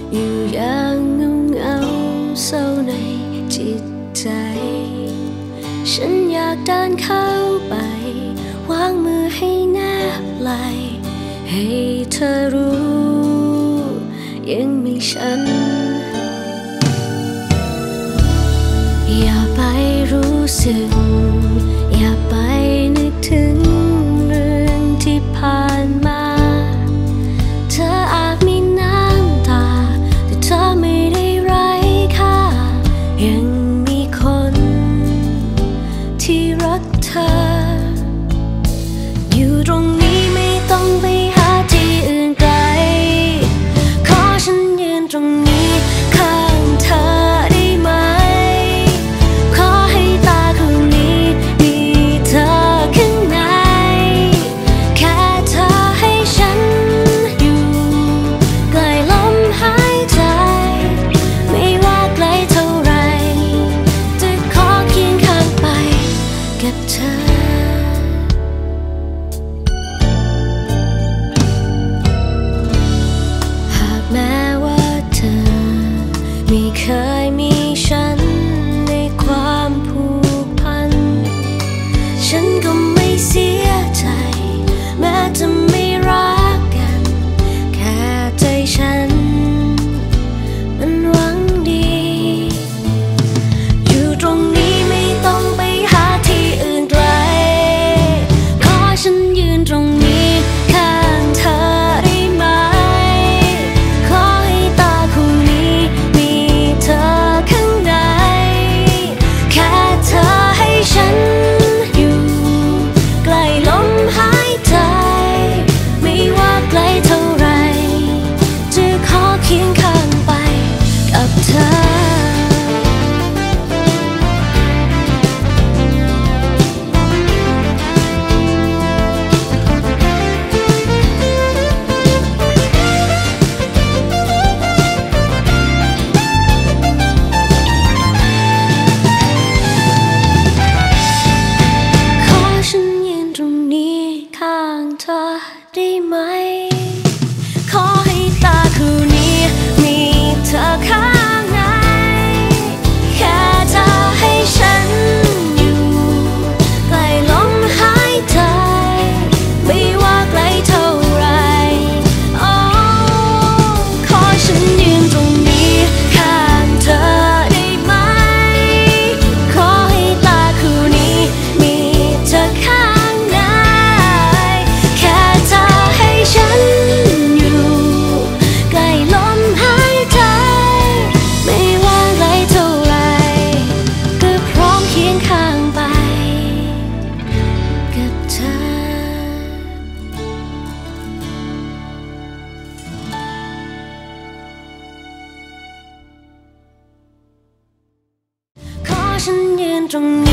อยู่อย่างเงาเศร้าในจิตใจฉันอยากเดินเข้าไปวางมือให้แนบไหลให้เธอรู้ยังมีฉันอย่าไปรู้สึกอย่าไปนึกถึงเรื่องที่ผ่านมาเธออาจมีน้ำตาแต่เธอไม่ได้ไร้ค่ายังมีคนที่รักเธออยู่ตรงนี้ไม่ต้องไปหาที่อื่นไกลขอฉันยืนตรงนี้ข้างเธอได้ไหมขอให้ตาคู่นี้มีเธอข้างในแค่เธอให้ฉันอยู่ใกล้ลมหายใจไม่ว่าไกลเท่าไรจะขอเคียงข้างไปกับเธอแม้ว่าเธอไม่เคยมีฉันในความผูกพันฉันก็ไม่เสียใจแม้จะไม่รักกันแค่ใจฉันมันหวังดีอยู่ตรงนี้ไม่ต้องไปหาที่อื่นไกลขอฉันยืนตรงนี้ข้างเธอได้ไหมขอให้ตาคู่นี้มีเธอข้างในแค่เธอให้ฉันอยู่ใกล้ลมหายใจไม่ว่าไกลเท่าไรจะขอเคียงข้างไปกับเธอขอฉันยืนตรงนี้ข้างเธอได้ไหมขอให้ตาคู่นี้มีเธอข้างในแค่เธอให้ฉันอยู่ใกล้ลมหายใจไม่ว่าไกลเท่าไรโอ้ขอฉันยืนตรงนี้ข้างเธอได้ไหมขอให้ตาคู่นี้มีเธอข้างในแค่เธอให้ฉันอยู่ใกล้ลมหายใจไม่ว่าไกลเท่าไรก็พร้อมเคียงข้างไปกับเธอขอฉันยืนตรง